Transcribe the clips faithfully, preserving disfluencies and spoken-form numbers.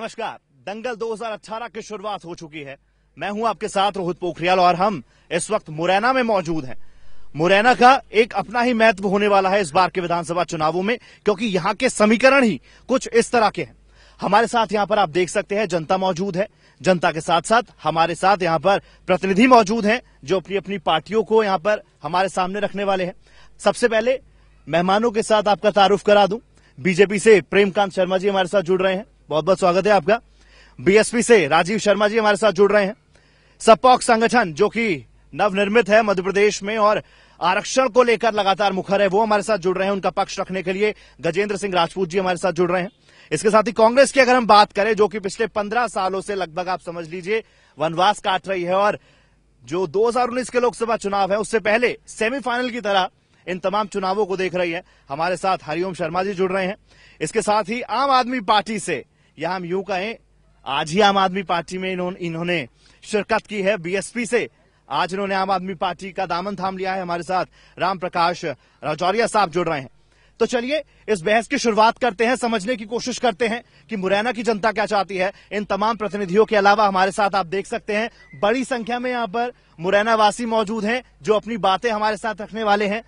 नमस्कार। दंगल दो हज़ार अठारह की शुरुआत हो चुकी है। मैं हूं आपके साथ रोहित पोखरियाल और हम इस वक्त मुरैना में मौजूद हैं। मुरैना का एक अपना ही महत्व होने वाला है इस बार के विधानसभा चुनावों में, क्योंकि यहां के समीकरण ही कुछ इस तरह के हैं। हमारे साथ यहां पर आप देख सकते हैं जनता मौजूद है। जनता के साथ साथ हमारे साथ यहां पर प्रतिनिधि मौजूद हैं जो अपनी अपनी पार्टियों को यहां पर हमारे सामने रखने वाले हैं। सबसे पहले मेहमानों के साथ आपका तारुफ करा दूं। बीजेपी से प्रेमकांत शर्मा जी हमारे साथ जुड़ रहे हैं, बहुत बहुत स्वागत है आपका। बीएसपी से राजीव शर्मा जी हमारे साथ जुड़ रहे हैं। सपॉक संगठन जो कि नवनिर्मित है मध्य प्रदेश में और आरक्षण को लेकर लगातार मुखर है, वो हमारे साथ जुड़ रहे हैं। उनका पक्ष रखने के लिए गजेंद्र सिंह राजपूत जी हमारे साथ जुड़ रहे हैं। इसके साथ ही कांग्रेस की अगर हम बात करें, जो कि पिछले पंद्रह सालों से लगभग आप समझ लीजिए वनवास काट रही है और जो दो हज़ार उन्नीस के लोकसभा चुनाव है उससे पहले सेमीफाइनल की तरह इन तमाम चुनावों को देख रही है, हमारे साथ हरिओम शर्मा जी जुड़ रहे हैं। इसके साथ ही आम आदमी पार्टी से, या हम यूं कहें आज ही आम आदमी पार्टी में इन्होंने इन्होंने शिरकत की है। बीएसपी से आज इन्होंने आम आदमी पार्टी का दामन थाम लिया है, हमारे साथ राम प्रकाश राजौरिया साहब जुड़ रहे हैं। तो चलिए इस बहस की शुरुआत करते हैं, समझने की कोशिश करते हैं कि मुरैना की जनता क्या चाहती है। इन तमाम प्रतिनिधियों के अलावा हमारे साथ आप देख सकते हैं बड़ी संख्या में यहां पर मुरैना वासी मौजूद हैं जो अपनी बातें हमारे साथ रखने वाले हैं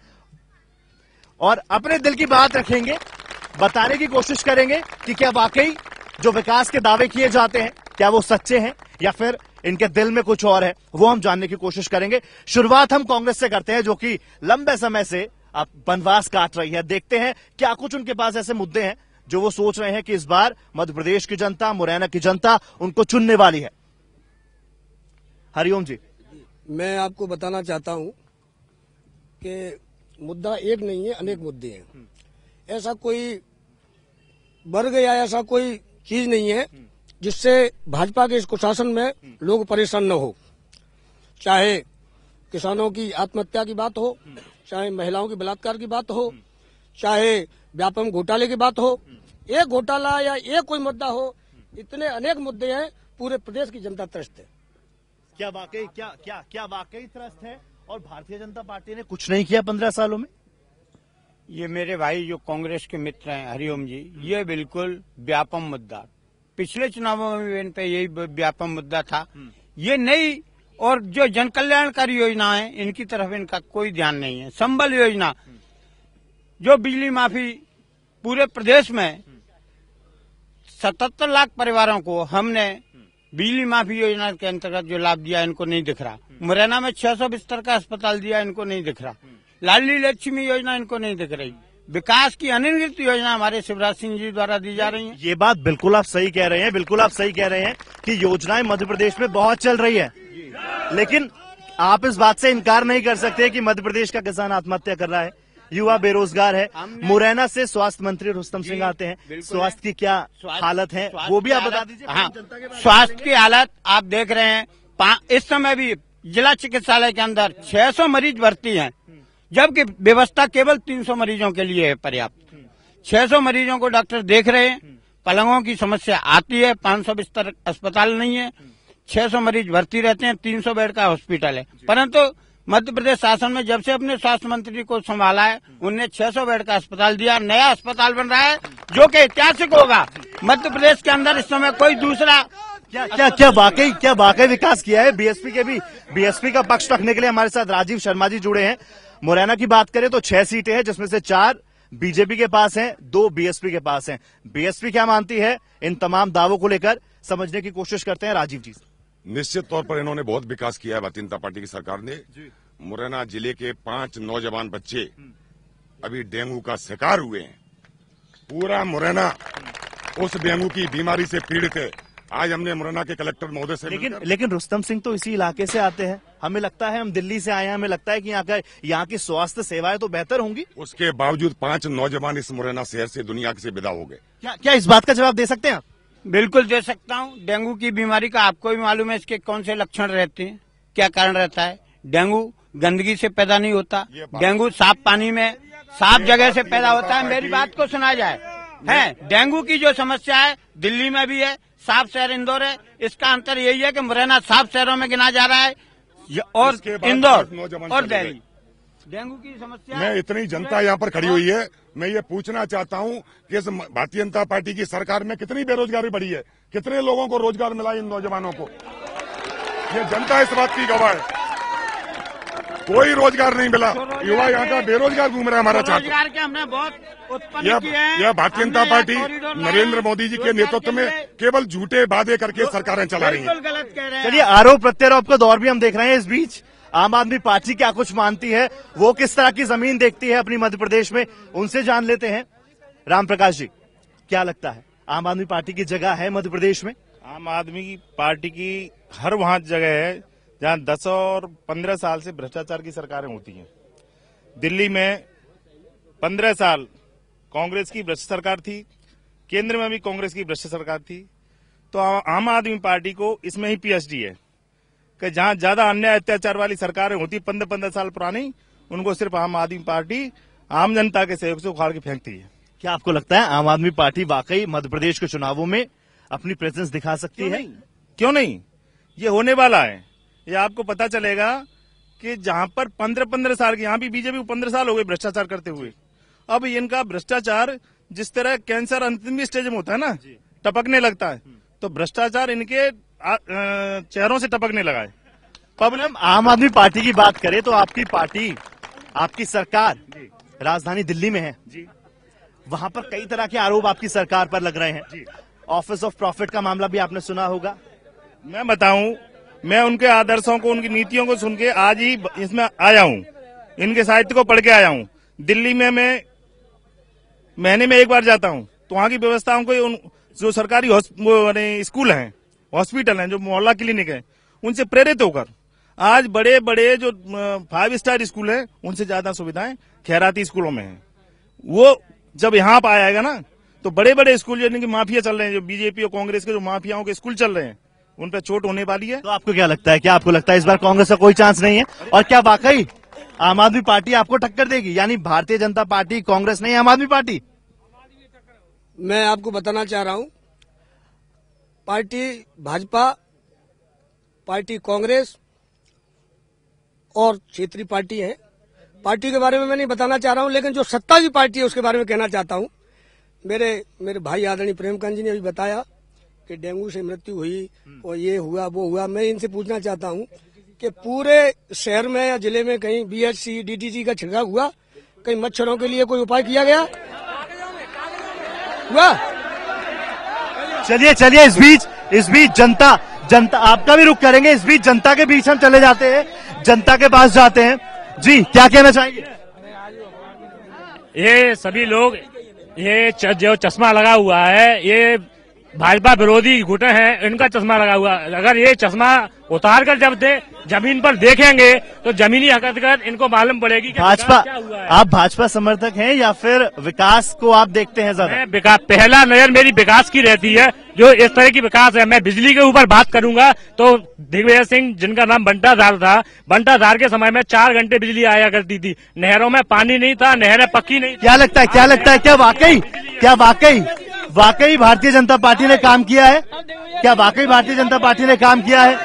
और अपने दिल की बात रखेंगे, बताने की कोशिश करेंगे कि क्या वाकई जो विकास के दावे किए जाते हैं क्या वो सच्चे हैं या फिर इनके दिल में कुछ और है, वो हम जानने की कोशिश करेंगे। शुरुआत हम कांग्रेस से करते हैं जो कि लंबे समय से अब वनवास काट रही है। देखते हैं क्या कुछ उनके पास ऐसे मुद्दे हैं जो वो सोच रहे हैं कि इस बार मध्य प्रदेश की जनता, मुरैना की जनता उनको चुनने वाली है। हरिओम जी, मैं आपको बताना चाहता हूं कि मुद्दा एक नहीं है, अनेक मुद्दे हैं। ऐसा कोई वर्ग या ऐसा कोई चीज नहीं है जिससे भाजपा के इस कुशासन में लोग परेशान न हो। चाहे किसानों की आत्महत्या की बात हो, चाहे महिलाओं के बलात्कार की बात हो, चाहे व्यापम घोटाले की बात हो, एक घोटाला या एक कोई मुद्दा हो, इतने अनेक मुद्दे हैं। पूरे प्रदेश की जनता त्रस्त है। क्या वाकई क्या क्या क्या वाकई त्रस्त है और भारतीय जनता पार्टी ने कुछ नहीं किया पंद्रह सालों में? ये मेरे भाई जो कांग्रेस के मित्र हैं हरिओम जी, ये बिल्कुल व्यापम मुद्दा, पिछले चुनावों में भी इन पे यही व्यापम मुद्दा था। ये नई और जो जन कल्याणकारी योजना है इनकी तरफ इनका कोई ध्यान नहीं है। संबल योजना जो बिजली माफी पूरे प्रदेश में सतहत्तर लाख परिवारों को हमने बिजली माफी योजना के अंतर्गत जो लाभ दिया इनको नहीं दिख रहा। मुरैना में छह सौ बिस्तर का अस्पताल दिया, इनको नहीं दिख रहा। लाडली लक्ष्मी योजना इनको नहीं दिख रही। विकास की अनिर्णित योजना हमारे शिवराज सिंह जी द्वारा दी जा रही है। ये बात बिल्कुल आप सही कह रहे हैं, बिल्कुल आप सही कह रहे हैं कि योजनाएं मध्य प्रदेश में बहुत चल रही है, लेकिन आप इस बात से इनकार नहीं कर सकते कि मध्य प्रदेश का किसान आत्महत्या कर रहा है, युवा बेरोजगार है। मुरैना से स्वास्थ्य मंत्री रुस्तम सिंह आते हैं, स्वास्थ्य की क्या हालत है वो भी आप बता दीजिए। हाँ, स्वास्थ्य की हालत आप देख रहे हैं। इस समय भी जिला चिकित्सालय के अंदर छह सौ मरीज भर्ती हैं, जबकि व्यवस्था केवल तीन सौ मरीजों के लिए है पर्याप्त। छह सौ मरीजों को डॉक्टर देख रहे हैं। पलंगों की समस्या आती है, पाँच सौ बिस्तर अस्पताल नहीं है, छह सौ मरीज भर्ती रहते हैं, तीन सौ बेड का हॉस्पिटल है। परंतु मध्य प्रदेश शासन में जब से अपने स्वास्थ्य मंत्री को संभाला है उनने छह सौ बेड का अस्पताल दिया। नया अस्पताल बन रहा है जो कि ऐतिहासिक होगा। मध्य प्रदेश के अंदर इस समय कोई दूसरा क्या क्या क्या वाकई क्या वाकई विकास किया है। बीएसपी के भी बीएसपी का पक्ष रखने के लिए हमारे साथ राजीव शर्मा जी जुड़े हैं। मुरैना की बात करें तो छह सीटें हैं जिसमें से चार बीजेपी के पास हैं, दो बीएसपी के पास हैं। बीएसपी क्या मानती है इन तमाम दावों को लेकर, समझने की कोशिश करते हैं राजीव जी। निश्चित तौर पर इन्होंने बहुत विकास किया है भारतीय जनता पार्टी की सरकार ने। मुरैना जिले के पांच नौजवान बच्चे अभी डेंगू का शिकार हुए हैं। पूरा मुरैना उस डेंगू की बीमारी से पीड़ित है। आज हमने मुरैना के कलेक्टर महोदय से लेकिन लेकिन रुस्तम सिंह तो इसी इलाके से आते हैं। हमें लगता है हम दिल्ली से आए हैं, हमें लगता है कि यहाँ का यहाँ की स्वास्थ्य सेवाएं तो बेहतर होंगी। उसके बावजूद पांच नौजवान इस मुरैना शहर से दुनिया से विदा हो गए। क्या क्या इस बात का जवाब दे सकते हैं? बिल्कुल दे सकता हूँ। डेंगू की बीमारी का आपको भी मालूम है इसके कौन से लक्षण रहते हैं, क्या कारण रहता है। डेंगू गंदगी से पैदा नहीं होता, डेंगू साफ पानी में साफ जगह से पैदा होता है। मेरी बात को सुना जाए है, डेंगू की जो समस्या है दिल्ली में भी है, साफ शहर इंदौर है। इसका अंतर यही है कि मुरैना साफ शहरों में गिना जा रहा है और इंदौर और दिल्ली। डेंगू की समस्या मैं इतनी जनता यहाँ पर खड़ी हुई है, मैं ये पूछना चाहता हूं कि इस भारतीय जनता पार्टी की सरकार में कितनी बेरोजगारी बढ़ी है, कितने लोगों को रोजगार मिला इन नौजवानों को। ये जनता इस बात की गवाह है, कोई रोजगार नहीं मिला। युवा यहाँ का बेरोजगार घूम रहा है हमारा छात्र। रोजगार के हमने बहुत उत्पन्न यह, किए हैं। यह भारतीय जनता पार्टी नरेंद्र मोदी जी के नेतृत्व में केवल झूठे वादे करके सरकारें चला रही हैं। गलत कह रहे हैं। चलिए, आरोप प्रत्यारोप का दौर भी हम देख रहे हैं। इस बीच आम आदमी पार्टी क्या कुछ मानती है, वो किस तरह की जमीन देखती है अपनी मध्य प्रदेश में, उनसे जान लेते हैं। राम प्रकाश जी, क्या लगता है आम आदमी पार्टी की जगह है मध्य प्रदेश में? आम आदमी की पार्टी की हर वहां जगह है जहां दस और पंद्रह साल से भ्रष्टाचार की सरकारें होती हैं। दिल्ली में पंद्रह साल कांग्रेस की भ्रष्ट सरकार थी, केंद्र में भी कांग्रेस की भ्रष्ट सरकार थी। तो आम आदमी पार्टी को इसमें ही पीएचडी है कि जहां ज्यादा अन्याय अत्याचार वाली सरकारें होती पंद्रह पंद्रह साल पुरानी, उनको सिर्फ आम आदमी पार्टी आम जनता के सहयोग से उखाड़ के फेंकती है। क्या आपको लगता है आम आदमी पार्टी वाकई मध्य प्रदेश के चुनावों में अपनी प्रेजेंस दिखा सकती क्यों है? नहीं? क्यों नहीं, ये होने वाला है। ये आपको पता चलेगा कि जहां पर पंद्रह पंद्रह साल के, यहाँ भी बीजेपी को पंद्रह साल हो गए भ्रष्टाचार करते हुए। अब इनका भ्रष्टाचार जिस तरह कैंसर अंतिम स्टेज में होता है ना, टपकने लगता है, तो भ्रष्टाचार इनके चेहरों से टपकने लगा है। पब्लिक आम आदमी पार्टी की बात करें तो आपकी पार्टी, आपकी सरकार राजधानी दिल्ली में है जी। वहां पर कई तरह के आरोप आपकी सरकार पर लग रहे हैं जी। ऑफिस ऑफ प्रॉफिट का मामला भी आपने सुना होगा। मैं बताऊं, मैं उनके आदर्शों को, उनकी नीतियों को सुन के आज ही इसमें आया हूं, इनके साहित्य को पढ़ के आया हूं। दिल्ली में मैं महीने में एक बार जाता हूं, तो वहां की व्यवस्थाओं को, जो सरकारी स्कूल हैं, हॉस्पिटल हैं, जो मोहल्ला क्लिनिक है, उनसे प्रेरित होकर आज बड़े बड़े जो फाइव स्टार स्कूल हैं, उनसे ज्यादा सुविधाएं खैराती स्कूलों में हैं। वो जब यहाँ पर आएगा ना, तो बड़े बड़े स्कूल यानी कि माफिया चल रहे हैं, जो बीजेपी और कांग्रेस के जो माफियाओं के स्कूल चल रहे हैं, उन पर चोट होने वाली है। तो आपको क्या लगता है, क्या आपको लगता है इस बार कांग्रेस का कोई चांस नहीं है? और क्या वाकई आम आदमी पार्टी आपको टक्कर देगी? यानी भारतीय जनता पार्टी कांग्रेस नहीं, आम आदमी पार्टी? मैं आपको बताना चाह रहा हूं, पार्टी भाजपा, पार्टी कांग्रेस और क्षेत्रीय पार्टी है। पार्टी के बारे में मैं नहीं बताना चाह रहा हूं, लेकिन जो सत्ता की पार्टी है उसके बारे में कहना चाहता हूं। मेरे मेरे भाई आदरणीय प्रेमकांत जी ने अभी बताया कि डेंगू से मृत्यु हुई और ये हुआ वो हुआ। मैं इनसे पूछना चाहता हूं कि पूरे शहर में या जिले में कहीं बीएचसी डीटीसी का छिड़काव हुआ? कहीं मच्छरों के लिए कोई उपाय किया गया हुआ? चलिए चलिए, इस बीच इस बीच जनता जनता आपका भी रुख करेंगे। इस बीच जनता के बीच हम चले जाते हैं, जनता के पास जाते हैं। जी, क्या कहना चाहेंगे? ये सभी लोग, ये च, जो चश्मा लगा हुआ है, ये भाजपा विरोधी गुटे हैं, इनका चश्मा लगा हुआ। अगर ये चश्मा उतार कर जब दे जमीन पर देखेंगे तो जमीनी हकीकत इनको मालूम पड़ेगी कि भाजपा, क्या हुआ है। आप भाजपा समर्थक हैं या फिर विकास को आप देखते हैं ज्यादा? मैं विकास, पहला नजर मेरी विकास की रहती है, जो इस तरह की विकास है। मैं बिजली के ऊपर बात करूंगा तो दिग्विजय सिंह, जिनका नाम बंटाधार था, बंटाधार के समय में चार घंटे बिजली आया करती थी, नहरों में पानी नहीं था, नहरें पक्की नहीं। क्या लगता है, क्या लगता है, क्या वाकई क्या वाकई वाकई भारतीय जनता पार्टी ने काम किया है? क्या वाकई भारतीय जनता पार्टी ने काम किया है?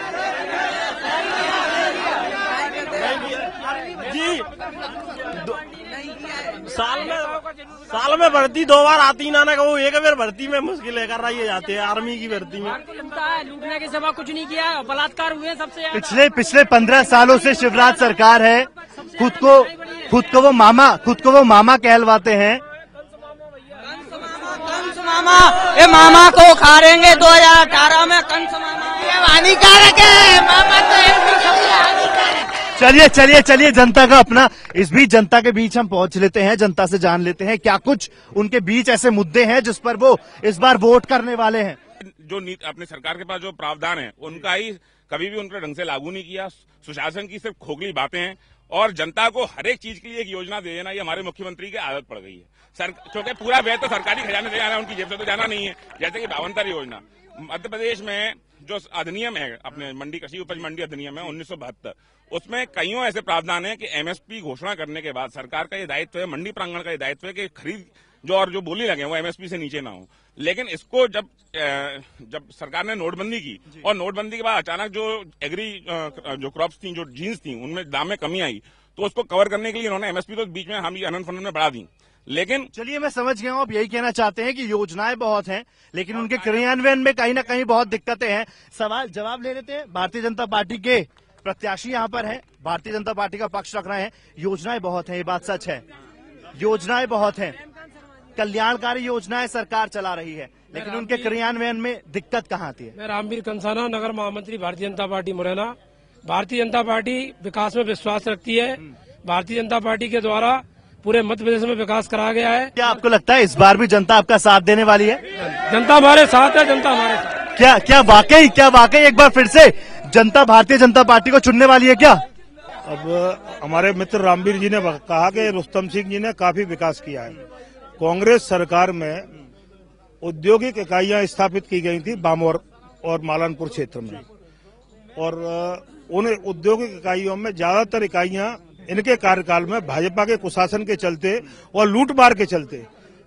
साल में साल में भर्ती दो बार आती ना ना वो एक बार भर्ती में मुश्किल है कर रही है, जाते हैं आर्मी की भर्ती में। लूटने के सिवा कुछ नहीं किया है, बलात्कार हुए सबसे। पिछले पिछले पंद्रह सालों से शिवराज सरकार है, खुद को खुद को वो मामा खुद को वो मामा कहलवाते हैं। कंस मामा, ये मामा को उखाड़ेंगे दो हजार अठारह में। कंस मामा ये हानिकारक है, मामा तो हानिकारक। चलिए चलिए चलिए, जनता का अपना, इस बीच जनता के बीच हम पहुंच लेते हैं, जनता से जान लेते हैं क्या कुछ उनके बीच ऐसे मुद्दे हैं जिस पर वो इस बार वोट करने वाले हैं। जो अपने सरकार के पास जो प्रावधान है, उनका ही कभी भी उनके ढंग से लागू नहीं किया। सुशासन की सिर्फ खोखली बातें हैं और जनता को हर एक चीज के लिए एक योजना दे देना, ये हमारे मुख्यमंत्री की आदत पड़ गई है। सर, क्योंकि पूरा व्यय तो सरकारी खजाने से जाना है, उनकी जेब से तो जाना नहीं है। जैसे कि भावंतर योजना, मध्य प्रदेश में जो अधिनियम है, अपने मंडी कृषि उपज मंडी अधिनियम है उन्नीस सौ बहत्तर, उसमें कईयों ऐसे प्रावधान है कि एमएसपी घोषणा करने के बाद सरकार का ये दायित्व है, मंडी प्रांगण का ये दायित्व है कि खरीद जो और जो बोली लगे वो एमएसपी से नीचे ना हो। लेकिन इसको जब जब सरकार ने नोटबंदी की और नोटबंदी के बाद अचानक जो एग्री जो क्रॉप्स थी, जो जीन्स थी, उनमें दाम में कमी आई, तो उसको कवर करने के लिए इन्होंने एमएसपी तो बीच में हम अनंत फंड में बढ़ा दी। लेकिन चलिए मैं समझ गया हूँ, आप यही कहना चाहते हैं कि योजनाएं बहुत हैं लेकिन उनके क्रियान्वयन में कहीं ना कहीं बहुत दिक्कतें हैं। सवाल जवाब ले लेते हैं। भारतीय जनता पार्टी के प्रत्याशी यहाँ पर हैं, भारतीय जनता पार्टी का पक्ष रख रहे हैं। योजनाएं बहुत हैं, ये बात सच है, योजनाएं बहुत हैं, कल्याणकारी योजनाएं सरकार चला रही है, लेकिन उनके क्रियान्वयन में दिक्कत कहाँ आती है? मैं रामवीर कंसाना, नगर महामंत्री भारतीय जनता पार्टी मुरैना। भारतीय जनता पार्टी विकास में विश्वास रखती है। भारतीय जनता पार्टी के द्वारा पूरे मध्य प्रदेश में विकास कराया गया है। क्या आपको लगता है इस बार भी जनता आपका साथ देने वाली है? जनता हमारे साथ है, जनता हमारे साथ। क्या क्या वाकई क्या वाकई एक बार फिर से जनता भारतीय जनता पार्टी को चुनने वाली है क्या? अब हमारे मित्र रामवीर जी ने कहा कि रुस्तम सिंह जी ने काफी विकास किया है। कांग्रेस सरकार में औद्योगिक इकाइयां स्थापित की गई थी बामोर और मालनपुर क्षेत्र में, और उन औद्योगिक इकाइयों में ज्यादातर इकाइयां इनके कार्यकाल में भाजपा के कुशासन के चलते और लूटमार के चलते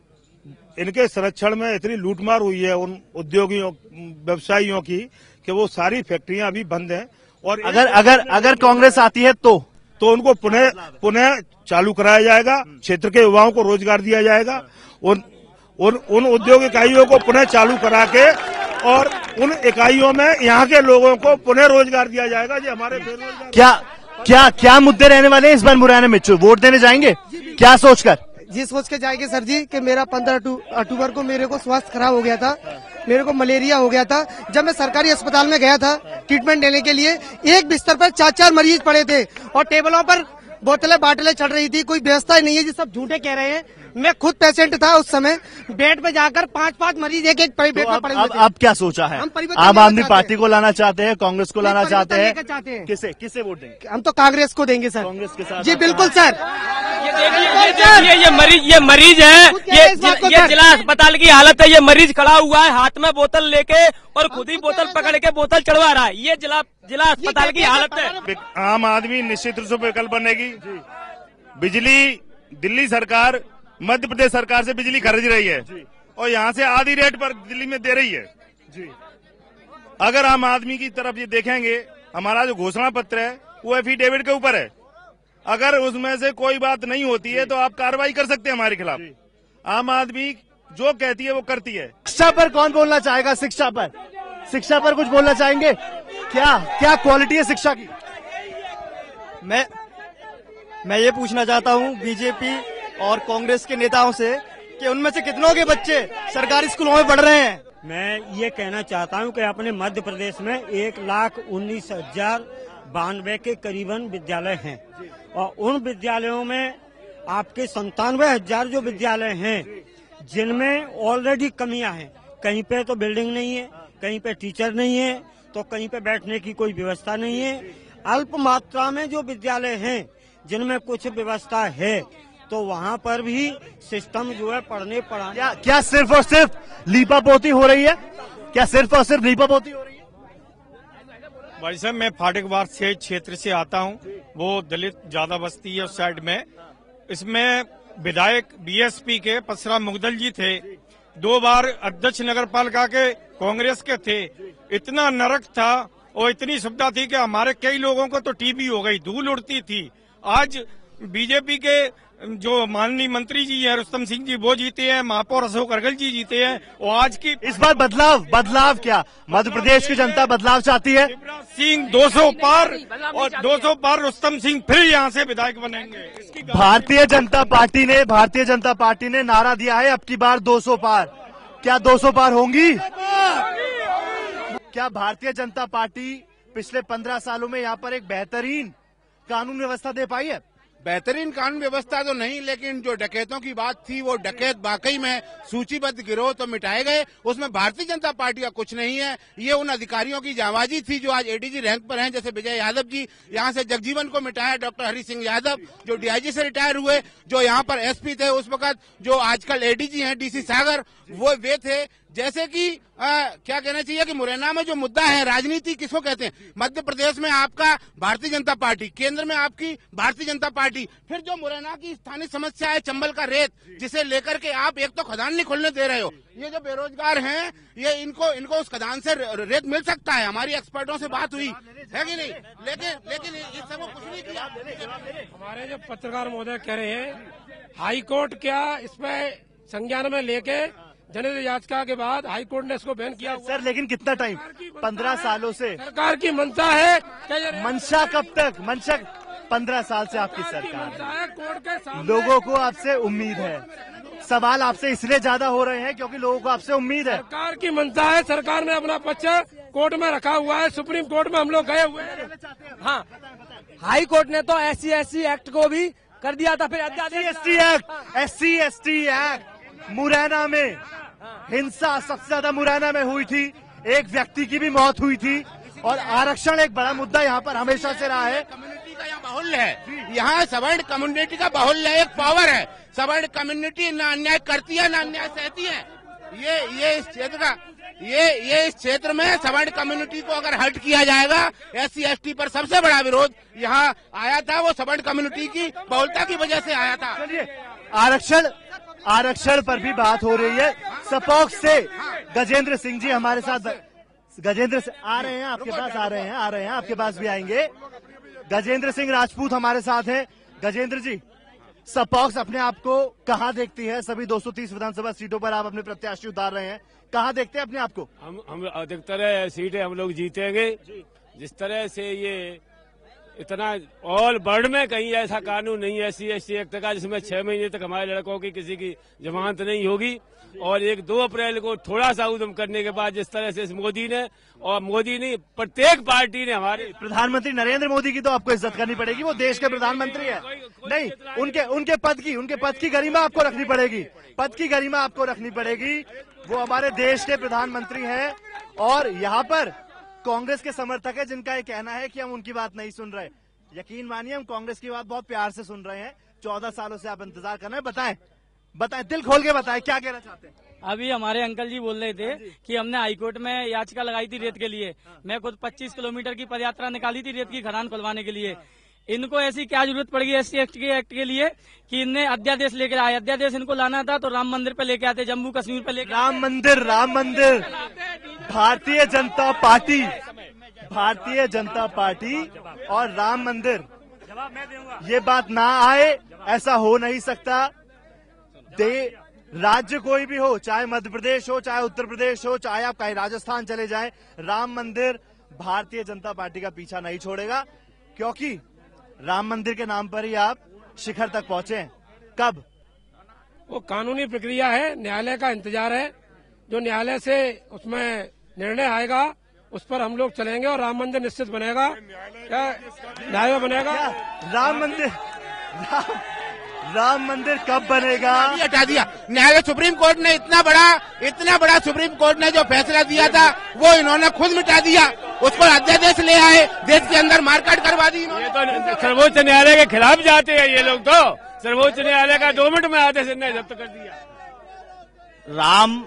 इनके संरक्षण में इतनी लूटमार हुई है उन उद्योगियों व्यवसायियों की कि वो सारी फैक्ट्रियां अभी बंद हैं। और अगर अगर अगर कांग्रेस आती है तो तो उनको पुनः पुनः चालू कराया जाएगा, क्षेत्र के युवाओं को रोजगार दिया जाएगा, उन उन उन उद्योग इकाइयों को पुनः चालू करा के और उन इकाइयों में यहाँ के लोगों को पुनः रोजगार दिया जाएगा। जो हमारे बेरोजगार क्या क्या क्या मुद्दे रहने वाले हैं इस बार मुरैना में? वोट देने जाएंगे क्या सोचकर? ये सोच के जाएंगे सर जी कि मेरा पंद्रह अक्टूबर को मेरे को स्वास्थ्य खराब हो गया था, मेरे को मलेरिया हो गया था। जब मैं सरकारी अस्पताल में गया था ट्रीटमेंट लेने के लिए, एक बिस्तर पर चार चार मरीज पड़े थे और टेबलों पर बोतलें बाटलें चढ़ रही थी, कोई व्यवस्था ही नहीं है। जी सब झूठे कह रहे हैं। मैं खुद पेशेंट था उस समय, बेड पे जाकर पांच पांच मरीज एक एक बेड तो में पड़े हुए थे। अब क्या सोचा है? आम आदमी पार्टी को लाना चाहते हैं, कांग्रेस को लाना चाहते हैं, किसे किसे वोट देंगे? हम तो कांग्रेस को देंगे सर। कांग्रेस के साथ? जी बिल्कुल सर। ये देखिए, ये ये मरीज ये मरीज है, ये ये जिला अस्पताल की हालत है। ये मरीज खड़ा हुआ है हाथ में बोतल लेके और खुद ही बोतल पकड़ के बोतल चढ़वा रहा है। ये जिला जिला अस्पताल की हालत है। आम आदमी निश्चित रूप से विकल्प बनेगी। बिजली दिल्ली सरकार मध्य प्रदेश सरकार से बिजली खरीद रही है और यहाँ से आधी रेट पर दिल्ली में दे रही है। जी अगर आम आदमी की तरफ ये देखेंगे, हमारा जो घोषणा पत्र है वो एफिडेविट के ऊपर है। अगर उसमें से कोई बात नहीं होती है तो आप कार्रवाई कर सकते हैं हमारे खिलाफ। आम आदमी जो कहती है वो करती है। शिक्षा पर कौन बोलना चाहेगा? शिक्षा पर शिक्षा पर कुछ बोलना चाहेंगे? क्या क्या क्वालिटी है शिक्षा की? मैं मैं ये पूछना चाहता हूँ बीजेपी और कांग्रेस के नेताओं से कि उनमें से कितनों के बच्चे सरकारी स्कूलों में पढ़ रहे हैं? मैं ये कहना चाहता हूँ कि अपने मध्य प्रदेश में एक लाख उन्नीस हजार बानवे के करीबन विद्यालय हैं और उन विद्यालयों में आपके संतानवे हजार जो विद्यालय हैं जिनमें ऑलरेडी कमियां हैं। कहीं पे तो बिल्डिंग नहीं है, कहीं पे टीचर नहीं है, तो कहीं पे बैठने की कोई व्यवस्था नहीं है। अल्प मात्रा में जो विद्यालय हैं जिनमें कुछ व्यवस्था है तो वहाँ पर भी सिस्टम जो है पढ़ने पढ़ाने क्या, क्या सिर्फ और सिर्फ लीपापोती हो रही है? क्या सिर्फ और सिर्फ लीपापोती हो रही है? भाई साहब, मैं फाटकवार से क्षेत्र से आता हूँ, वो दलित ज्यादा बस्ती है उस साइड में। इसमें विधायक बीएसपी के पसरा मुगदल जी थे, दो बार अध्यक्ष नगर पालिका के कांग्रेस के थे। इतना नरक था और इतनी सुविधा थी कि हमारे कई लोगों को तो टीबी हो गई, धूल उड़ती थी। आज बीजेपी के जो माननीय मंत्री जी हैं रुस्तम सिंह जी वो जीते हैं, महापौर अशोक अर्गल जी जीते हैं। और आज की इस बार बदलाव बदलाव क्या मध्य प्रदेश की जनता बदलाव चाहती है? सिंह दो सौ पार और दो सौ पार रुस्तम सिंह फिर यहाँ से विधायक बनेंगे। भारतीय जनता पार्टी ने भारतीय जनता पार्टी ने नारा दिया है अब की बार दो सौ पार। क्या दो सौ पार होंगी? क्या भारतीय जनता पार्टी पिछले पंद्रह सालों में यहाँ पर एक बेहतरीन कानून व्यवस्था दे पाई है? बेहतरीन कानून व्यवस्था तो नहीं, लेकिन जो डकैतों की बात थी वो डकैत वाकई में सूचीबद्ध गिरोह तो मिटाए गए, उसमें भारतीय जनता पार्टी का कुछ नहीं है। ये उन अधिकारियों की जाबाजी थी जो आज एडीजी रैंक पर हैं, जैसे विजय यादव जी। यहाँ से जगजीवन को मिटाया डॉक्टर हरि सिंह यादव जो डीआईजी से रिटायर हुए, जो यहाँ पर एसपी थे उस वक्त, जो आजकल एडीजी हैं डीसी सागर, वो वे थे। जैसे कि आ, क्या कहना चाहिए कि मुरैना में जो मुद्दा है, राजनीति किसको कहते हैं? मध्य प्रदेश में आपका भारतीय जनता पार्टी, केंद्र में आपकी भारतीय जनता पार्टी, फिर जो मुरैना की स्थानीय समस्या है चंबल का रेत, जिसे लेकर के आप एक तो खदान नहीं खोलने दे रहे हो। ये जो बेरोजगार हैं, ये इनको इनको उस खदान से रेत मिल सकता है। हमारी एक्सपर्टों से बात हुई है कि नहीं, लेकिन लेकिन इस सब कुछ नहीं किया। हमारे जो पत्रकार महोदय कह रहे हैं हाई कोर्ट क्या इस पे संज्ञान में लेके जनहित याचिका के बाद हाई कोर्ट ने इसको बैन किया। सर लेकिन कितना टाइम, पंद्रह सालों से सरकार की मंशा है क्या ये मंशा कब तक, मंशा पंद्रह साल से आपकी सरकार है, कोर्ट के सामने लोगों को आपसे उम्मीद है। सवाल आपसे इसलिए ज्यादा हो रहे हैं क्योंकि लोगों को आपसे उम्मीद है। सरकार की मंशा है, सरकार ने अपना पक्ष कोर्ट में रखा हुआ है, सुप्रीम कोर्ट में हम लोग गए हुए हैं। हाँ, हाई कोर्ट ने तो S C S C act को भी कर दिया था, फिर S T act S C S T act Morena में हिंसा सबसे ज्यादा मुरैना में हुई थी, एक व्यक्ति की भी मौत हुई थी और आरक्षण एक बड़ा मुद्दा यहाँ पर हमेशा से रहा है। कम्युनिटी का यहाँ बाहुल्य है, यहाँ सवर्ण कम्युनिटी का बाहुल्य है, एक पावर है। सवर्ण कम्युनिटी ना अन्याय करती है ना अन्याय सहती है। ये ये इस क्षेत्र का ये ये इस क्षेत्र में सवर्ण कम्युनिटी को अगर हर्ट किया जाएगा, एस सी एस टी पर सबसे बड़ा विरोध यहाँ आया था, वो सवर्ण कम्युनिटी की बहुलता की वजह से आया था। चलिए आरक्षण आरक्षण पर भी बात हो रही है। सपोक से गजेंद्र सिंह जी हमारे साथ, गजेंद्र से आ रहे हैं आपके पास, आ रहे हैं आ रहे हैं आपके पास भी आएंगे। गजेंद्र सिंह राजपूत हमारे साथ हैं। गजेंद्र जी, सपॉक्स अपने आप को कहाँ देखती है? सभी दो सौ तीस विधानसभा सीटों पर आप अपने प्रत्याशी उतार रहे हैं, कहाँ देखते हैं अपने आप को? हम हम अधिकतर सीटें हम लोग जीतेंगे। जिस तरह से ये इतना ऑल वर्ल्ड में कहीं ऐसा कानून नहीं है S C S T act का जिसमें छह महीने तक हमारे लड़कों की किसी की जमानत नहीं होगी। और एक दो अप्रैल को थोड़ा सा उद्यम करने के बाद जिस तरह से इस मोदी ने और मोदी ने प्रत्येक पार्टी ने हमारे प्रधानमंत्री नरेंद्र मोदी की तो आपको इज्जत करनी पड़ेगी, वो देश के प्रधानमंत्री है। नहीं, उनके उनके पद की उनके पद की गरिमा आपको रखनी पड़ेगी, पद की गरिमा आपको रखनी पड़ेगी। वो हमारे देश के प्रधानमंत्री हैं और यहाँ पर कांग्रेस के समर्थक है जिनका ये कहना है कि हम उनकी बात नहीं सुन रहे। यकीन मानिए हम कांग्रेस की बात बहुत प्यार से सुन रहे हैं। चौदह सालों से आप इंतजार कर रहे हैं। बताएं बताएं दिल खोल के बताएं क्या कहना चाहते हैं? अभी हमारे अंकल जी बोल रहे थे कि हमने हाईकोर्ट में याचिका लगाई थी रेत के लिए। मैं खुद पच्चीस किलोमीटर की पदयात्रा निकाली थी रेत की खदान खुलवाने के लिए। इनको ऐसी क्या जरूरत पड़ गई एस सी एक्ट के एक्ट के लिए कि इनने अध्यादेश लेकर आए। अध्यादेश इनको लाना था तो राम मंदिर पे लेके आते, जम्मू कश्मीर पे लेके। राम मंदिर राम मंदिर भारतीय जनता पार्टी भारतीय जनता पार्टी और राम मंदिर, ये बात ना आए, ऐसा हो नहीं सकता। दे राज्य कोई भी हो, चाहे मध्य प्रदेश हो, चाहे उत्तर प्रदेश हो, चाहे आप कहीं राजस्थान चले जाएं, राम मंदिर भारतीय जनता पार्टी का पीछा नहीं छोड़ेगा क्योंकि राम मंदिर के नाम पर ही आप शिखर तक पहुंचे। कब? वो कानूनी प्रक्रिया है, न्यायालय का इंतजार है। जो न्यायालय से उसमें निर्णय आएगा उस पर हम लोग चलेंगे और राम मंदिर निश्चित बनेगा। क्या न्याय बनेगा? राम मंदिर राम, राम मंदिर कब बनेगा? हटा दिया न्यायालय। सुप्रीम कोर्ट ने इतना बड़ा इतना बड़ा सुप्रीम कोर्ट ने जो फैसला दिया था वो इन्होंने खुद मिटा दिया। उसको अध्यादेश ले आए, देश के अंदर मारकाट करवा दी। ये तो सर्वोच्च न्यायालय के खिलाफ जाते हैं ये लोग। तो सर्वोच्च न्यायालय का दो मिनट में आदेश इन्हें जब्त कर दिया। राम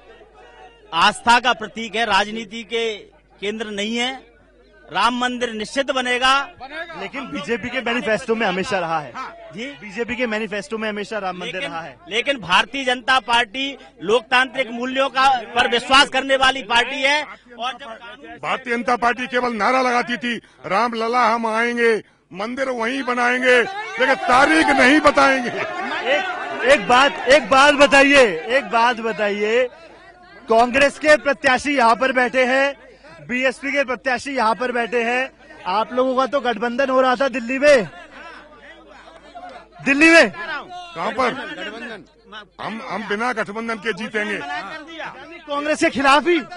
आस्था का प्रतीक है, राजनीति के केंद्र नहीं है। राम मंदिर निश्चित बनेगा, लेकिन बीजेपी के मैनिफेस्टो में हमेशा रहा है। जी, बीजेपी के मैनिफेस्टो में हमेशा राम मंदिर लेकिन, रहा है। लेकिन भारतीय जनता पार्टी लोकतांत्रिक मूल्यों का पर विश्वास करने वाली पार्टी है। और जब भारतीय जनता पार्टी केवल नारा लगाती थी राम लला हम आएंगे, मंदिर वहीं बनाएंगे, लेकिन तारीख नहीं बताएंगे। एक एक बात एक बात बताइए एक बात बताइए कांग्रेस के प्रत्याशी यहाँ पर बैठे हैं, बी एस पी के प्रत्याशी यहाँ पर बैठे हैं। आप लोगों का तो गठबंधन हो रहा था दिल्ली में दिल्ली में कहाँ पर? हम हम बिना गठबंधन के जीतेंगे। कांग्रेस के खिलाफ ही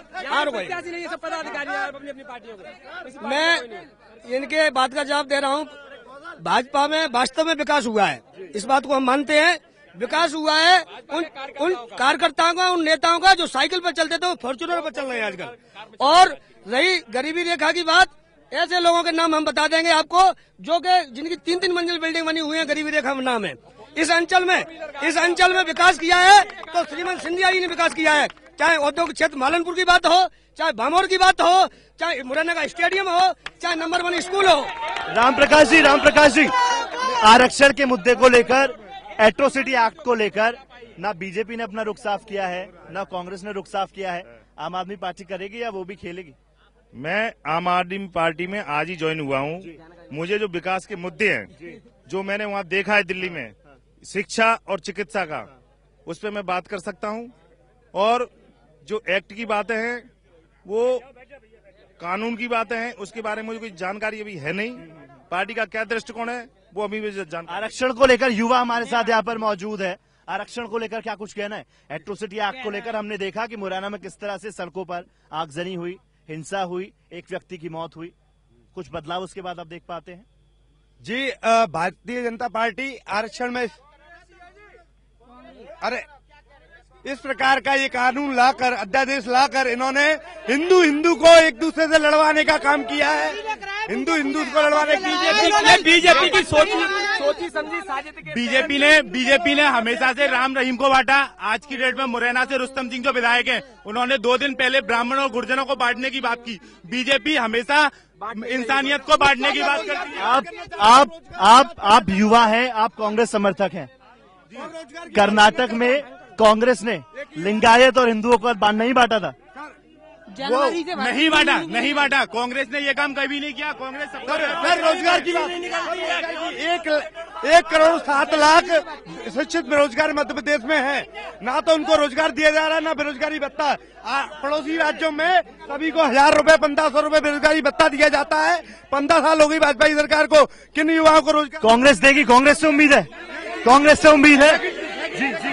मैं इनके बात का जवाब दे रहा हूँ। भाजपा में वास्तव में विकास हुआ है, इस बात को हम मानते हैं। विकास हुआ है उन उन कार्यकर्ताओं का, उन नेताओं का जो साइकिल पर चलते थे वो फॉर्च्यूनर पर चल रहे हैं आजकल। और रही गरीबी रेखा की बात, ऐसे लोगों के नाम हम बता देंगे आपको जो कि जिनकी तीन तीन मंजिल बिल्डिंग बनी हुई है, गरीबी रेखा में नाम है। इस अंचल में इस अंचल में विकास किया है तो श्रीमंत सिंधिया जी ने विकास किया है। चाहे औद्योगिक क्षेत्र मालनपुर की बात हो, चाहे भामोर की बात हो, चाहे मुरैना का स्टेडियम हो, चाहे नंबर वन स्कूल हो। राम प्रकाश जी राम प्रकाश जी आरक्षण के मुद्दे को लेकर, एट्रोसिटी एक्ट को लेकर ना बीजेपी ने अपना रुख साफ किया है, ना कांग्रेस ने रुख साफ किया है। आम आदमी पार्टी करेगी या वो भी खेलेगी? मैं आम आदमी पार्टी में आज ही ज्वाइन हुआ हूँ। मुझे जो विकास के मुद्दे हैं जो मैंने वहाँ देखा है दिल्ली में, शिक्षा और चिकित्सा का, उस पर मैं बात कर सकता हूं। और जो एक्ट की बातें हैं, वो कानून की बातें हैं, उसके बारे में मुझे कोई जानकारी अभी है नहीं। पार्टी का क्या दृष्टिकोण है वो अभी भी जान। आरक्षण को लेकर युवा हमारे साथ यहाँ पर मौजूद है, आरक्षण को लेकर क्या कुछ कहना है? एट्रोसिटी एक्ट को लेकर हमने देखा कि मुरैना में किस तरह से सड़कों पर आगजनी हुई, हिंसा हुई, एक व्यक्ति की मौत हुई, कुछ बदलाव उसके बाद आप देख पाते हैं? जी, भारतीय जनता पार्टी आरक्षण में अरे इस प्रकार का ये कानून लाकर, अध्यादेश लाकर इन्होंने हिंदू हिंदू को एक दूसरे से लड़वाने का काम किया है। हिंदू हिंदू को लड़वाने की बीजेपी की सोची सोची समझी साजिश। बीजेपी ने बीजेपी ने हमेशा से राम रहीम को बांटा। आज की डेट में मुरैना से रुस्तम सिंह जो विधायक हैं, उन्होंने दो दिन पहले ब्राह्मणों और गुर्जरों को बांटने की बात की। बीजेपी हमेशा इंसानियत को बांटने की बात करती है। आप आप आप आप युवा हैं, आप कांग्रेस समर्थक हैं। कर्नाटक में कांग्रेस ने लिंगायत और हिंदुओं को बांट नहीं बांटा था, वो नहीं बांटा नहीं बांटा कांग्रेस ने ये काम कभी नहीं किया। कांग्रेस सर रोजगार की बात, एक एक करोड़ सात लाख शिक्षित बेरोजगार मध्य प्रदेश में है, ना तो उनको रोजगार दिया जा रहा है ना बेरोजगारी भत्ता। पड़ोसी राज्यों में सभी को हजार रुपए पंद्रह सौ रूपये बेरोजगारी भत्ता दिया जाता है। पंद्रह साल हो गई भाजपा सरकार को, किन युवाओं को रोजगार? कांग्रेस देगी, कांग्रेस से उम्मीद है, कांग्रेस से उम्मीद है। जी जी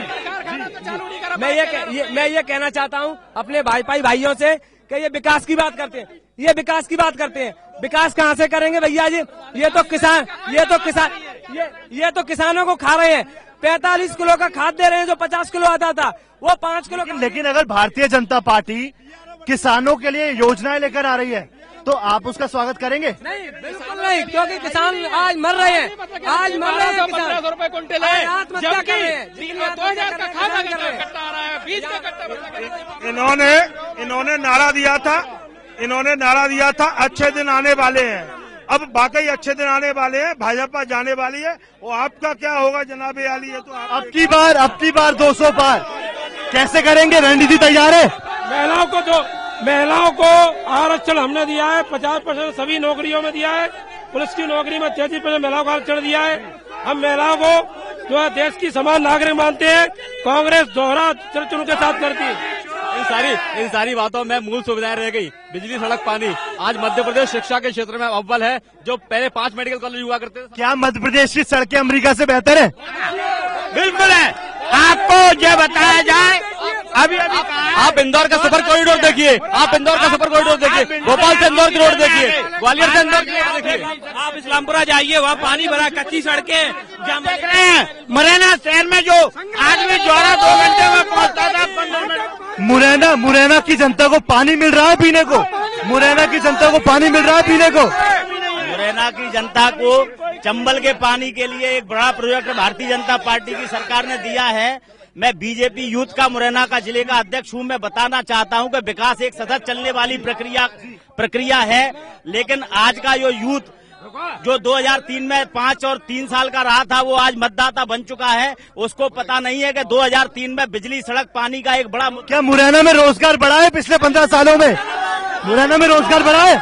मैं ये, ये मैं ये कहना चाहता हूँ अपने भाई भाइयों से कि ये विकास की बात करते हैं, ये विकास की बात करते हैं। विकास कहाँ से करेंगे भैया जी? ये तो किसान ये तो किसान ये ये तो किसानों को खा रहे हैं। पैंतालीस किलो का खाद दे रहे हैं, जो पचास किलो आता था वो पाँच किलो। लेकिन अगर भारतीय जनता पार्टी किसानों के लिए योजनाएं लेकर आ रही है तो आप उसका स्वागत करेंगे? नहीं, बिल्कुल नहीं, क्योंकि किसान आज मर रहे हैं, आज मर रहे हैं किसान। सौ रुपए कुंटल है, आत्महत्या कर रहे हैं, दो हजार का खाद कट्टा आ रहा है, बीज का कट्टा। इन्होंने इन्होंने नारा दिया था इन्होंने नारा दिया था अच्छे दिन आने वाले हैं। अब वाकई अच्छे दिन आने वाले हैं, भाजपा जाने वाली है। वो आपका क्या होगा जनाब आली? है तो अब की बार अब की बार दो सौ पार कैसे करेंगे? रणनीति तैयार है? महिलाओं को जो महिलाओं को आरक्षण हमने दिया है, पचास परसेंट सभी नौकरियों में दिया है। पुलिस की नौकरी में तैंतीस परसेंट महिलाओं को आरक्षण दिया है। हम महिलाओं को जो है देश की समान नागरिक मानते हैं। कांग्रेस दोहरा चुन के साथ करती है। इन सारी इन सारी बातों में मूल सुविधाएं रह गई, बिजली, सड़क, पानी। आज मध्य प्रदेश शिक्षा के क्षेत्र में अव्वल है, जो पहले पांच मेडिकल कॉलेज हुआ करते थे। क्या मध्य प्रदेश की सड़कें अमेरिका से बेहतर है? बिल्कुल है। आपको ये बताया जाए, अभी अभी आप इंदौर का सुपर कॉरिडोर देखिए, आप इंदौर का सुपर कॉरिडोर देखिए, भोपाल से इंदौर की रोड देखिए, ग्वालियर से इंदौर की रोड देखिए, आप इस्लामपुरा जाइए, वहाँ पानी भरा, कच्ची सड़कें जहाँ देख रहे हैं। मुरैना शहर में जो आदमी जौरा दो घंटे में पहुँचता था, पंद्रह मिनट। मुरैना मुरैना की जनता को पानी मिल रहा है पीने को? मुरैना की जनता को पानी मिल रहा है पीने को? मुरैना की जनता को चंबल के पानी के लिए एक बड़ा प्रोजेक्ट भारतीय जनता पार्टी की सरकार ने दिया है। मैं बीजेपी यूथ का मुरैना का जिले का अध्यक्ष हूं। मैं बताना चाहता हूं कि विकास एक सतत चलने वाली प्रक्रिया प्रक्रिया है, लेकिन आज का जो यूथ जो दो हज़ार तीन में पांच और तीन साल का रहा था, वो आज मतदाता बन चुका है। उसको पता नहीं है कि दो हज़ार तीन में बिजली, सड़क, पानी का एक बड़ा। क्या मुरैना में रोजगार बढ़ा है पिछले पंद्रह सालों में? मुरैना में रोजगार बढ़ा है?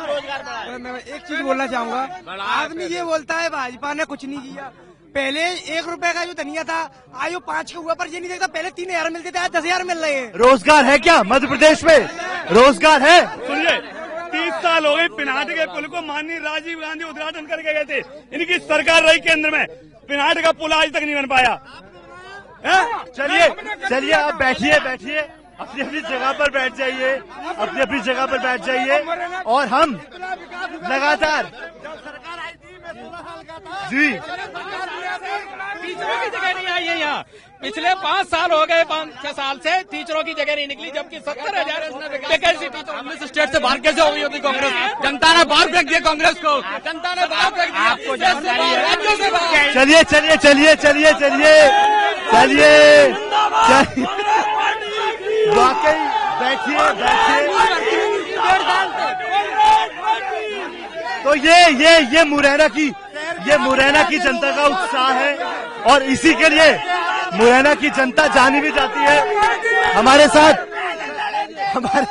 मैं एक चीज बोलना चाहूंगा। आदमी ये बोलता है भाजपा ने कुछ नहीं किया। पहले एक रुपए का जो धनिया था आयु पाँच के हुआ, पर ये नहीं देखता पहले तीन हजार मिलते थे, आज दस हजार मिल रहे हैं। रोजगार है क्या मध्य प्रदेश में? रोजगार है? सुनिए, तीस साल हो गए पिनाट के पुल को माननीय राजीव गांधी उद्घाटन करके गए थे। इनकी सरकार रही केंद्र में, पिनाट का पुल आज तक नहीं बन पाया। चलिए चलिए आप बैठिए बैठिए अपनी अपनी जगह पर बैठ जाइए, अपनी अपनी जगह पर बैठ जाइए। और हम लगातार जी टीचरों की जगह नहीं आई है यहाँ। पिछले पाँच साल हो गए, पाँच छह साल से टीचरों की जगह नहीं निकली, जबकि सत्तर हजार वैकेंसी टीचर स्टेट से बाहर कैसे हो गई होती कांग्रेस? जनता ने बाहर फेंक दिया कांग्रेस को, जनता ने बाहर फेंक दिया। आपको जानकारी है? चलिए चलिए चलिए चलिए चलिए चलिए वाकई बैठिए बैठिए। तो ये ये ये मुरैना की ये मुरैना की जनता का उत्साह है, और इसी के लिए मुरैना की जनता जानी भी जाती है। हमारे साथ हमारे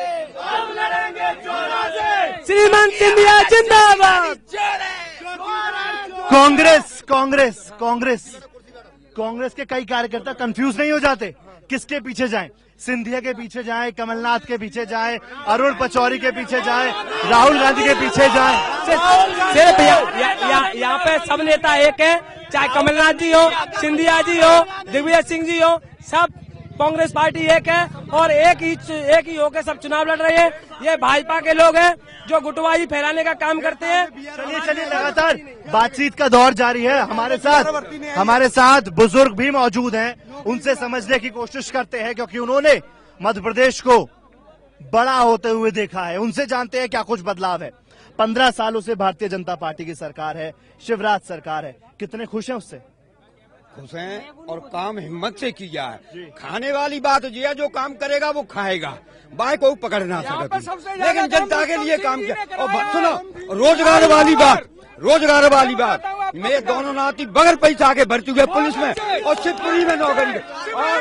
श्रीमंत इंडिया जिंदाबाद। कांग्रेस कांग्रेस कांग्रेस कांग्रेस के कई कार्यकर्ता कंफ्यूज नहीं हो जाते किसके पीछे जाएं? सिंधिया के पीछे जाएं, कमलनाथ के पीछे जाएं, अरुण पचौरी के पीछे जाएं, राहुल गांधी के पीछे जाएं? सिर्फ यहाँ पे सब नेता एक है, चाहे कमलनाथ जी हो, सिंधिया जी हो, दिग्विजय सिंह जी हो, सब कांग्रेस पार्टी एक है और एक ही एक ही होकर सब चुनाव लड़ रहे हैं। ये भाजपा के लोग हैं जो गुटबाजी फैलाने का काम करते हैं। चलिए चलिए लगातार बातचीत का दौर जारी है। हमारे साथ हमारे साथ बुजुर्ग भी मौजूद हैं, उनसे समझने की कोशिश करते हैं क्योंकि उन्होंने मध्य प्रदेश को बड़ा होते हुए देखा है। उनसे जानते हैं क्या कुछ बदलाव है। पंद्रह सालों से भारतीय जनता पार्टी की सरकार है, शिवराज सरकार है, कितने खुश हैं उससे? खुश हैं और काम हिम्मत से किया है। खाने वाली बात ये है, जो काम करेगा वो खाएगा, बाई को पकड़ ना सकता, लेकिन जनता के लिए काम किया। और सुनो, रोजगार वाली बात, रोजगार वाली बात, मेरे दोनों नाती बगैर पैसा के भर चुके पुलिस में और शिवपुरी में नौकरी। और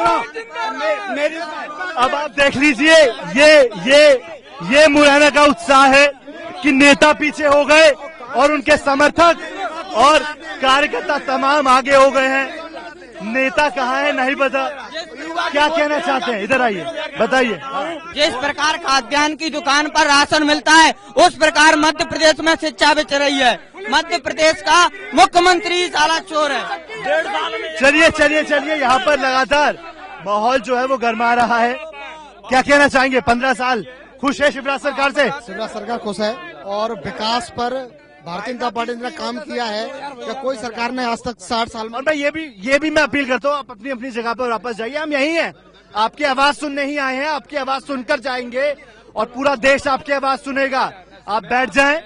सुनो मेरी, अब आप देख लीजिए, ये ये ये मुरैना का उत्साह है कि नेता पीछे हो गए और उनके समर्थक और कार्यकर्ता तमाम आगे हो गए हैं। नेता कहाँ है नहीं पता। क्या कहना चाहते हैं? इधर आइए, बताइए। जिस प्रकार खाद्यान्न की दुकान पर राशन मिलता है, उस प्रकार मध्य प्रदेश में शिक्षा बिच रही है। मध्य प्रदेश का मुख्यमंत्री साला चोर है। चलिए चलिए चलिए, यहाँ पर लगातार माहौल जो है वो गर्मा रहा है। क्या कहना चाहेंगे? पंद्रह साल खुश है शिवराज सरकार से? शिवराज सरकार खुश है और विकास पर भारतीय जनता पार्टी ने काम किया है या कोई सरकार ने आज तक साठ साल में। और मैं ये भी ये भी मैं अपील करता हूँ, आप अपनी अपनी जगह पर वापस जाइए। हम यही हैं, आपकी आवाज सुनने ही आए हैं, आपकी आवाज सुनकर जाएंगे और पूरा देश आपकी आवाज सुनेगा। आप बैठ जाएं।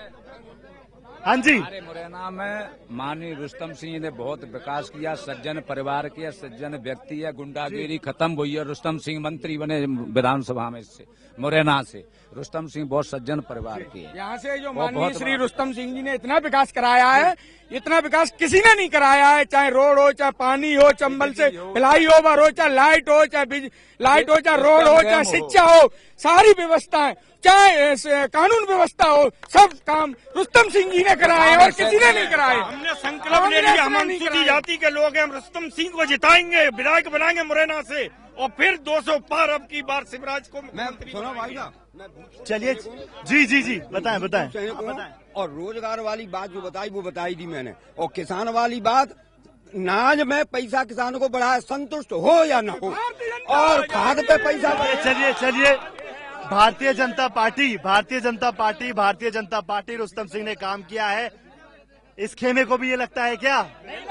हाँ जी। हमारे मुरैना में माननीय रुस्तम सिंह ने बहुत विकास किया, सज्जन परिवार के सज्जन व्यक्ति है, गुंडागिरी खत्म हुई है। रुस्तम सिंह मंत्री बने विधानसभा में इससे मुरैना से। रुस्तम सिंह बहुत सज्जन परिवार के हैं। यहाँ से जो माननीय श्री रुस्तम सिंह जी ने इतना विकास कराया है, इतना विकास किसी ने नहीं कराया है। चाहे रोड हो, चाहे पानी हो, चंबल से फ्लाई ओवर हो, चाहे लाइट हो, चाहे लाइट हो, चाहे रोड हो, चाहे शिक्षा हो, सारी व्यवस्थाएं, चाहे कानून व्यवस्था हो, सब काम रुस्तम सिंह जी ने कराए और किसी ने नहीं कराए। हमने संकल्प ले लिया, हम अनुसूचित जाति के लोग हैं, हम रुस्तम सिंह को जिताएंगे, विधायक बनाएंगे मुरैना से और फिर दो सौ पार अब की बार शिवराज को मुख्यमंत्री। भाई ना, चलिए जी जी जी बताएं बताएं बताएं। और रोजगार वाली बात जो बताई वो बताई दी मैंने। और किसान वाली बात, नाज में पैसा किसानों को बढ़ाया, संतुष्ट हो या न हो। और खाद पे पैसा। चलिए चलिए, Bharatiya Janata party Bharatiya Janata party Bharatiya Janata party Rustam Singh ने काम किया है। इस खेमे को भी ये लगता है क्या?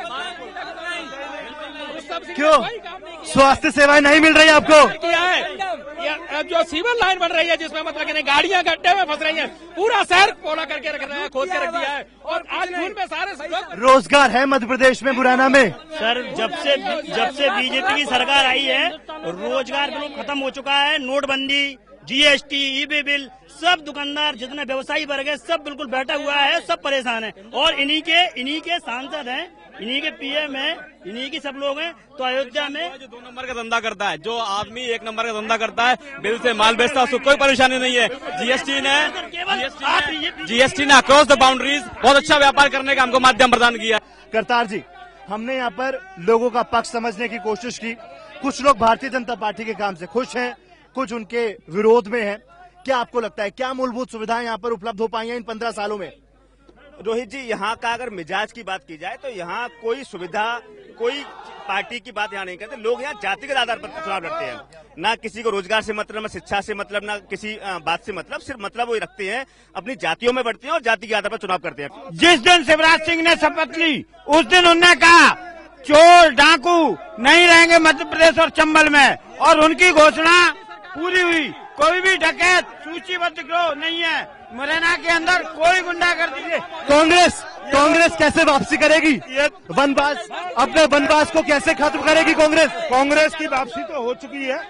क्यों स्वास्थ्य सेवाएं नहीं मिल रही आपको? किया है जो सीवर लाइन बन रही है, जिसमें मतलब कि गाड़ियां गड्ढे में फंस रही हैं, पूरा शहर पोला करके रख रहा है, खोद के रख दिया है। और आज जून में सारे रोजगार है मध्य प्रदेश में मुरैना में। सर, जब से जब से बीजेपी की सरकार आई है, रोजगार बिल्कुल खत्म हो चुका है। नोटबंदी, जीएसटी, ईबी बिल, सब दुकानदार जितने व्यवसायी वर्ग है सब बिल्कुल बैठा हुआ है, सब परेशान है। और इन्हीं के इन्हीं के सांसद हैं, इन्हीं के पीएम हैं, इन्हीं की सब लोग हैं। तो अयोध्या में जो दो नंबर का धंधा करता है, जो आदमी एक नंबर का धंधा करता है, बिल से माल बेचता है, उसको कोई परेशानी नहीं है। जीएसटी ने जीएसटी ने अक्रॉस द बाउंड्रीज बहुत अच्छा व्यापार करने का हमको माध्यम प्रदान किया। करतार जी, हमने यहाँ पर लोगों का पक्ष समझने की कोशिश की। कुछ लोग भारतीय जनता पार्टी के काम से खुश हैं, कुछ उनके विरोध में हैं। क्या आपको लगता है क्या मूलभूत सुविधाएं यहाँ पर उपलब्ध हो पाई हैं इन पंद्रह सालों में? रोहित जी, यहाँ का अगर मिजाज की बात की जाए तो यहाँ कोई सुविधा, कोई पार्टी की बात यहाँ नहीं करते। लोग यहाँ जातिगत आधार पर चुनाव लड़ते हैं, ना किसी को रोजगार से मतलब, ना शिक्षा से मतलब, ना किसी बात से मतलब। सिर्फ मतलब वो रखते हैं, अपनी जातियों में बढ़ते हैं और जाति के आधार पर चुनाव करते हैं। जिस दिन शिवराज सिंह ने शपथ ली, उस दिन उन्होंने कहा चोर डाकू नहीं रहेंगे मध्य प्रदेश और चंबल में, और उनकी घोषणा पूरी हुई। कोई भी डकैत सूचीबद्ध गिरोह नहीं है मुरैना के अंदर, कोई गुंडागर्दी नहीं। कांग्रेस कांग्रेस कैसे वापसी करेगी? वनवास, अपने वनवास को कैसे खत्म करेगी कांग्रेस? कांग्रेस की वापसी तो हो चुकी है।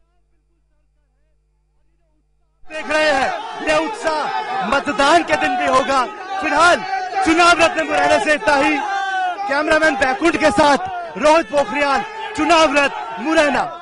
देख रहे हैं ये उत्साह मतदान के दिन भी होगा। फिलहाल चुनाव रथ में मुरैना से इतना ही। कैमरामैन बैकुंठ के साथ रोहित पोखरियाल, चुनाव रथ मुरैना।